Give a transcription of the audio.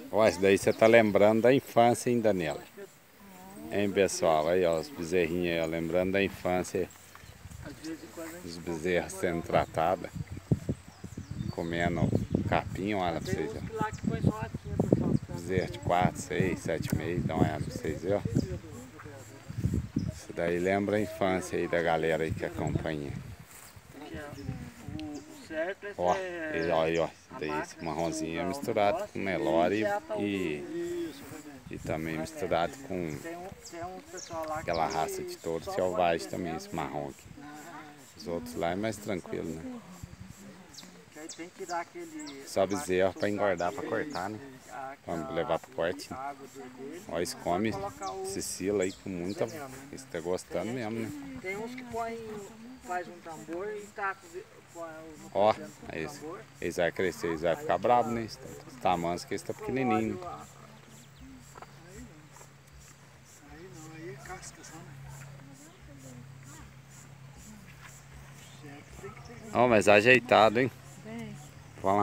Ó, isso daí você tá lembrando da infância, hein, Daniela? Hein, pessoal? Aí, ó, os bezerrinhos aí, ó, lembrando da infância. Os bezerros sendo tratados, comendo capim, olha pra vocês, ó. Bezerro de 4, 6, 7 meses, dá uma olhada pra vocês, ó. Isso daí lembra a infância aí da galera aí que acompanha. Ó, aí, ó, daí esse marronzinho é misturado com Nelore e também misturado com aquela raça de touro selvagem também, esse marrom aqui. Os outros lá é mais tranquilo, né? Só bezerro pra engordar, pra cortar, né? Pra levar pro corte. Né? Ó, eles comem esse silo aí com muita... Eles tá gostando mesmo, né? Tem uns que faz um tambor e taca ó, eles vão crescer, eles vão ficar bravos, né? Os tamanhos que eles estão pequenininhos. Aí não, aí é casca só, né? Ó, mas ajeitado, hein?